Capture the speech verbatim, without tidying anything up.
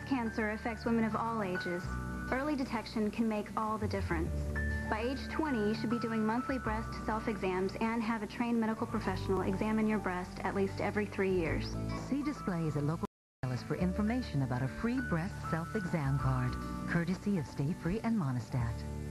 cancer affects women of all ages. Early detection can make all the difference. By age twenty, you should be doing monthly breast self-exams and have a trained medical professional examine your breast at least every three years. See displays at local retailers for information about a free breast self-exam card, courtesy of Stayfree and Monistat.